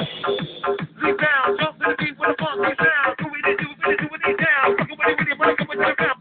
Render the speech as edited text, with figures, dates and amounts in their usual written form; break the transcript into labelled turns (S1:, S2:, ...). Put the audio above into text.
S1: Leap down, jump to the beat with a funky sound. Do it, do it, do it, do it down. Fucking with it, break it with your mouth.